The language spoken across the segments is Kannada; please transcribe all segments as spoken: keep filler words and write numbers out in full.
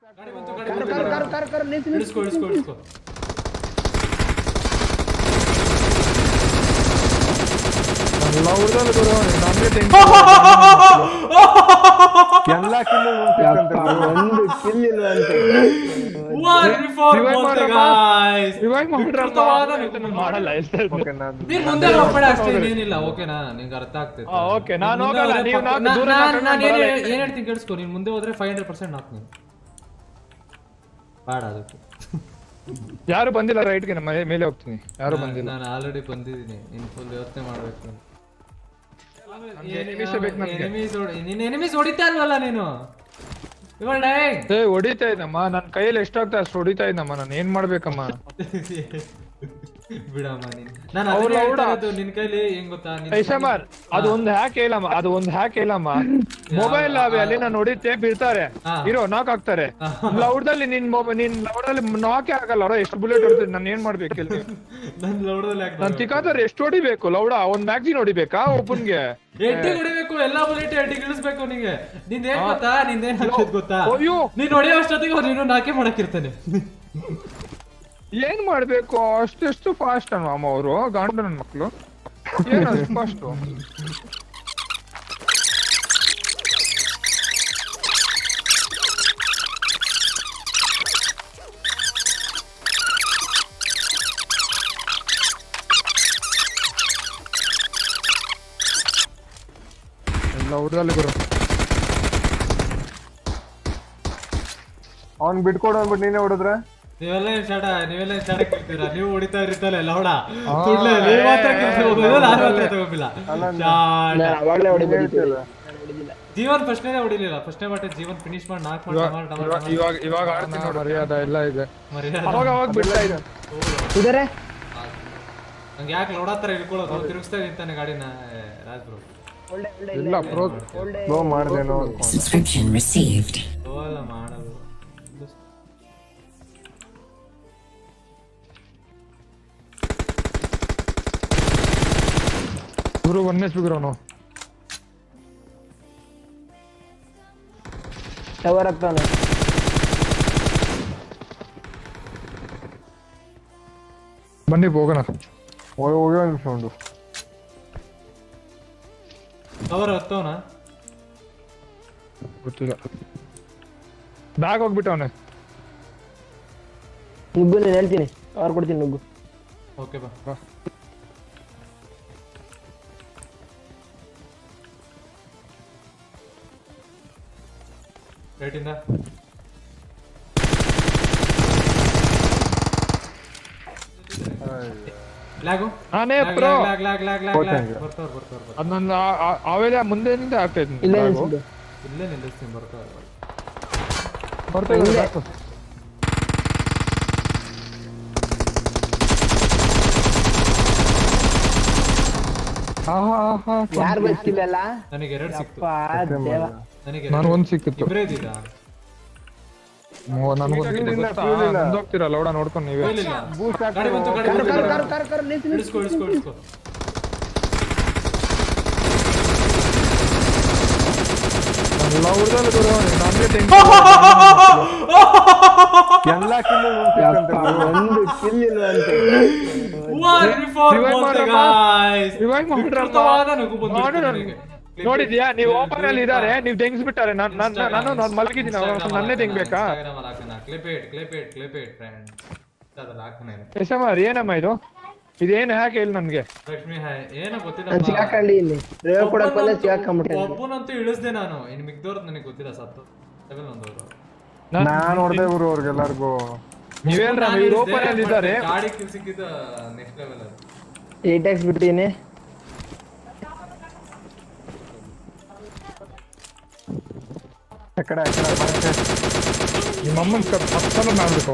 ಗಾಡಿ ಬಂತು ಗಾಡಿ ಬಂತು ಕರ್ ಕರ್ ಕರ್ ಕರ್ ನಿಂತು ನಿಲ್ಸ್ಕೊ ನಿಲ್ಸ್ಕೊ ನಿಲ್ಸ್ಕೊ ಎಲ್ಲ ಉರ್ದಲ್ಲ ಗುರು ನಮಗೆ ಟೆನ್ಷನ್ ಎಲ್ಲ ಕಿಲ್ ಒಂದು ಕಿಲ್ ಇಲ್ಲ ಅಂತ one for both guys revive ಮಾಡ್ರಲ್ಲ ಮಾಡಲ್ಲ ಓಕೆ ನಾನು ನೀನು ಮುಂದೆ ಹೋಗ್ಬೇಡ ಅಷ್ಟೇ ಏನಿಲ್ಲ ಓಕೆನಾ ನಿಮಗೆ ಅರ್ಥ ಆಗ್ತೈತೆ ಆ ಓಕೆ ನಾನು ಹೋಗಲ್ಲ ನೀವು ನಾಲ್ಕು ದೂರ ನಾನು ಏನು ಏನು ಹೇಳ್ತೀನಿ ಕೇಳಿಸ್ಕೊ ನೀನು ಮುಂದೆ ಹೋದ್ರೆ five hundred percent ನಾಕ್ ನೀನು ಬಾಡ ಅದಕ್ಕೆ ಯಾರು ಬಂದಿಲ್ಲ ರೈಟ್ಗೆ ನಮ್ಮ ಮೇಲೆ ಹೋಗ್ತೀನಿ ಯಾರು ಬಂದಿಲ್ಲ ನಾನು ಆಲ್ರೆಡಿ ಬಂದಿದ್ದೀನಿ ಇನ್ ಫುಲ್ ಯೋಚನೆ ಮಾಡಬೇಕು ಎನಿಮೀಸ್ ಬೇಕು ನನಗೆ ಎನಿಮೀಸ್ ನೀನು ಎನಿಮೀಸ್ ಹೊಡಿತಾ ಇಲ್ವಲ್ಲ ನೀನು ಇವಾಗ ಡೈರೆಕ್ಟ್ ಏ ಹೊಡಿತಾ ಇದ್ದಮ್ಮ ನನ್ನ ಕೈಯಲ್ಲಿ ಎಷ್ಟು ಆಗ್ತಾ ಅಷ್ಟು ಹೊಡಿತಾ ಇದ್ದಮ್ಮ ನಾನು ಏನು ಮಾಡಬೇಕಮ್ಮ ಬಿಡಮ್ಮ ನೀನು ನಾನು ಅದನ್ನ ಹೇಳ್ತಾ ಇರೋದು ನಿನ್ನ ಕೈಲಿ ಹೆಂಗ್ ಗೊತ್ತಾ ಐಶಮರ್ ಅದು ಒಂದು ಹ್ಯಾಕ್ ಹೇಳಮ್ಮ ಅದು ಒಂದು ಹ್ಯಾಕ್ ಹೇಳಮ್ಮ ಮೊಬೈಲ್ ಅವೆ ಅಲ್ಲಿ ನಾನು ಹೊಡಿತೆ ಬಿಡ್ತಾರೆ ಇರೋ ನಾಕ್ ಆಗ್ತಾರೆ ಲೌಡ್ದಲ್ಲಿ ನಿನ್ ಮೊಬೈಲ್ ನಿನ್ ಲೌಡಲ್ಲಿ ನಾಕೆ ಆಗಲ್ಲ ಅವ್ರ ಎಷ್ಟು ಬುಲೆಟ್ ಹೊಡ್ತೀನಿ ನಾನು ಏನ್ ಮಾಡ್ಬೇಕು ಇಲ್ಲಿ ನನ್ನ ಲೌಡಲ್ಲಿ ನಾನು ತಿಕ್ಕಾದ್ರೆ ಎಷ್ಟು ಹೊಡಿಬೇಕು ಲೌಡ ಒಂದ್ ಮ್ಯಾಗ್ಜಿನ್ ಹೊಡಿಬೇಕಾ ಓಪನ್ಗೆ ಎಡ್ಡಿ ಹೊಡಿಬೇಕು ಎಲ್ಲಾ ಬುಲೆಟ್ ಎಡ್ಡಿ ಇಳಿಸ್ಬೇಕು ನಿಂಗೆ ನಿಂದ ಏನ್ ಗೊತ್ತಾ ನಿಂದ ಏನ್ ಆಗ್ತದೆ ಗೊತ್ತಾ ಅಯ್ಯೋ ನೀನ್ ಹೊಡೆಯೋ ಅಷ್ಟೊತ್ತಿಗೆ ನೀನು ನಾಕೆ ಮಾಡಕ್ಕಿರ್ತಾನೆ ಏನ್ ಮಾಡ್ಬೇಕು ಅಷ್ಟೆಷ್ಟು ಫಾಸ್ಟ್ ಅನ್ವ ಅಮ್ಮ ಅವರು ಗಾಂಡ ನನ್ ಮಕ್ಳು ಏನು ಅಷ್ಟು ಫಾಸ್ಟ್ ಎಲ್ಲ ಊರಲ್ಲಿ ಗುರು ಅವ್ನ್ ಬಿಟ್ಕೊಡು ಅಂದ್ಬಿಟ್ಟು ನೀನೇ ಹೊಡೆದ್ರೆ ನೀವೆಲ್ಲ ಶಾಡ ನೀವೆಲ್ಲ ಶಾಡ ಕೇಳ್ತೀರಾ ನೀವು ಹೊಡಿತಾ ಇರ್ತಾರಲ್ಲ ಲೌಡ ತುಳ್ಳೆ ನೀವು ಮಾತ್ರ ಕೆಲಸ ಹೋಗೋದು ನಾನು ಮಾತ್ರ ತಗೋಬಿಲ್ಲ ಅವಾಗಲೇ ಹೊಡಿಬೋದಿತ್ತು ಜೀವನ್ ಫಸ್ಟ್ನೇ ಹೊಡಿಲಿಲ್ಲ ಫಸ್ಟ್ನೇ ಬಾಟೆ ಜೀವನ್ ಫಿನಿಶ್ ಮಾಡಿ ನಾಲ್ಕು ಮಾಡಿ ಇವಾಗ ಇವಾಗ ಆಡ್ತೀನಿ ನೋಡಿ ಮರ್ಯಾದ ಎಲ್ಲ ಇದೆ ಮರ್ಯಾದ ಅವಾಗ ಅವಾಗ ಬಿಡ್ತಾ ಇದೆ ಇದಾರೆ ನಂಗೆ ಯಾಕೆ ಲೌಡ ಹತ್ರ ಇಳ್ಕೊಳ್ಳೋದು ತಿರುಗಿಸ್ತಾ ನಿಂತಾನೆ ಗಾಡಿನ ರಾಜ್ ಬ್ರೋ ಇಲ್ಲ ಪ್ರೋ ಬ್ರೋ ಮಾಡ್ದೇನೋ Subscription received. ಎಲ್ಲ ಮಾಡೋದು ಗುರು ಒನ್ ಎಸ್ ಬಿಗ್ರು ಅವನು ಟವರ್ ಆಗ್ತಾನೆ ಬನ್ನಿ ಹೋಗೋಣ ಹೋಗಿ ಹೋಗಿ ಒಂದು ನಿಮಿಷ ಉಂಟು ಕವರ್ ಹತ್ತವನ ಗೊತ್ತಿಲ್ಲ ಬ್ಯಾಗ್ ಹೋಗ್ಬಿಟ್ಟು ಅವನೇ ನುಗ್ಗು ನಾನು ಹೇಳ್ತೀನಿ ಅವ್ರು ಕೊಡ್ತೀನಿ ನುಗ್ಗು ಓಕೆ ಬಾ ರೈಟ್ ಇಂದ ಲ್ಯಾಗು ನಾನೇ pro lag lag lag lag lag ಬರ್ತಾರ ಬರ್ತಾರ ಅದು ನನ್ನ ಆವೇಲೆ ಮುಂದೆನಿಂದ ಆಗ್ತಾ ಇದ್ದೀನಿ ಇಲ್ಲೇ ನಿಲ್ಸಿದ್ದು ಇಲ್ಲೇ ನಿಲ್ಲಿಸ್ತೀನಿ ಬರ್ತಾರ ಬರ್ತಾ ಇದ್ದೀನಿ ಸಾಕು. ಆಹಾ ಆಹಾ ಯಾರು ಬಚ್ಚಿಲ್ಲಲ್ಲ ನನಗೆ ಎರಡು ಸಿಕ್ತು ದೇವ ನನಗೆ ನಾನು ಒಂದ್ ಸಿಕ್ಕಿತ್ತು ಇಬ್ಬರೇ ಇದ್ದೀರಾ ಹೋಗ್ತೀರಾ ಲೌಡ ನೋಡ್ಕೊಂಡು ನೀವೇ ಇಲ್ಲ ಗಾಡಿ ಬಂತು ಗಾಡಿ ಬಂತು ಕರ್ ಕರ್ ಕರ್ ಕರ್ ನಿಲ್ಸಿ ಇಳಿಸ್ಕೊ ಇಳಿಸ್ಕೊ ಇಳಿಸ್ಕೊ ಎಲ್ಲ ಊರ್ದಲ್ಲಿ ಗುರು ನಮ್ಗೆ ಎಲ್ಲ ಕಿಲ್ ಒಂದು ಕಿಲ್ ಇಲ್ಲ ಅಂತ one for both guys revive ವಿಕೃತವಾದ ನಗು ಬಂತು ಮಾಡ್ರಲ್ಲ ನೋಡಿದ್ಯಾ ನೀವು ಓಪನ್ ಅಲ್ಲಿ ಇದಾರೆ ನೀವು ತೆಂಗ್ಸ್ ಬಿಟ್ಟಾರೆ ನಾನು ನಾನು ನಾನು ಮಲಗಿದ್ದೀನಿ ನನ್ನೇ ತೆಂಗ್ಬೇಕಾ clip it clip it clip it friend ಅದಲ್ಲ ಹಾಕ್ತಾನೆ ಯಶಮರ್ ಏನಮ್ಮ ಇದು ಇದೇನು ಯಾಕೆ ಹೇಳಿ ನನ್ಗೆ ಲಕ್ಷ್ಮಿ ಹಾಯ್ ಏನೋ ಗೊತ್ತಿಲ್ಲ ನಾನು ಸಿಗಾಕಂಡಿ ಇಲ್ಲಿ ರೇವ್ ಕೊಡಕ್ ಬಂದ್ರೆ ಸಿಗಾಕೊಂಡ್ಬಿಟ್ಟೆ ಒಬ್ಬನಂತೂ ಇಳಿಸ್ದೆ ನಾನು ಇನ್ನು ಮಿಗ್ದವ್ರದ್ದು ನನಗೆ ಗೊತ್ತಿಲ್ಲ ಸತ್ತು ಲೆವೆಲ್ ಒಂದವರು ನಾನು ಹೊಡೆದೆ ಗುರು ಅವ್ರಿಗೆಲ್ಲರಿಗೂ ನೀವೇನ್ರ ನೀವು ಓಪನ್ ಅಲ್ಲಿ ಇದ್ದಾರೆ ಗಾಡಿ ಕಿಲ್ ಸಿಕ್ಕಿದ ನೆಕ್ಸ್ಟ್ ಲೆವೆಲ್ ಅದು ಏಟ್ ಎಕ್ಸ್ ಬಿಟ್ಟಿನಿ ಆ ಕಡೆ ಆ ಕಡೆ ಮತ್ತೆ ನಿಮ್ಮ ಅಮ್ಮನ ಹತ್ತು ಸಲ ಮಾಡ್ಬೇಕು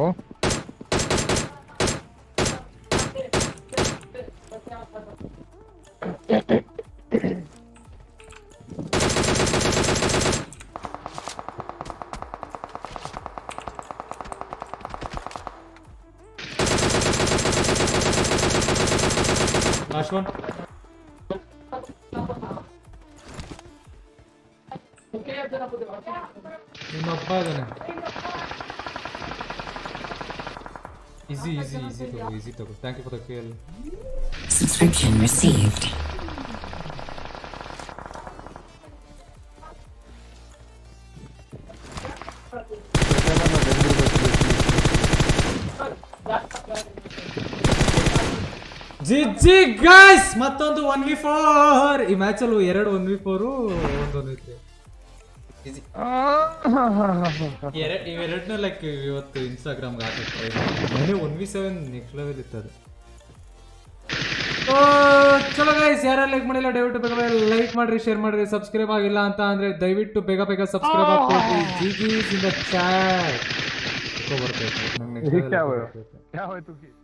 Last one. ಇನ್ನೊಬ್ಬ ಇದ್ದಾನೆ ಈಸಿ ಈಸಿ ಈಸಿ ತಗೋ ಈಸಿ ತಗೋ thank you for the kale Subscription received. G G guys ಮತ್ತೊಂದು ಒನ್ ವಿ ಫೋರ್ ಈ ಮ್ಯಾಚ್ ಅಲ್ಲಿ ಎರಡು ಒನ್ ವಿ ಫೋರ್ ಒಂದೊಂದು ಇತ್ತು ಎರಡು ಇವೆರಡನ್ನ ಲೈಕ್ ಇವತ್ತು ಇನ್ಸ್ಟಾಗ್ರಾಮ್ಗೆ ಹಾಕಿರ್ತಾರೆ one V seven next level ಇತ್ತು ಚಲೋ ಗೈಸ್ ಯಾರು ಲೈಕ್ ಮಾಡಿಲ್ಲ ದಯವಿಟ್ಟು ಬೇಗ ಬೇಗ ಲೈಕ್ ಮಾಡ್ರಿ ಶೇರ್ ಮಾಡ್ರಿ ಸಬ್ಸ್ಕ್ರೈಬ್ ಆಗಿಲ್ಲ ಅಂತ ಅಂದ್ರೆ ದಯವಿಟ್ಟು ಬೇಗ ಬೇಗ ಸಬ್ಸ್ಕ್ರೈಬ್ ಆಗ್ಬೋದು G G in the chat ಬರ್ತೈತೆ ನಂಗೆ क्या हुआ क्या हुआ तू की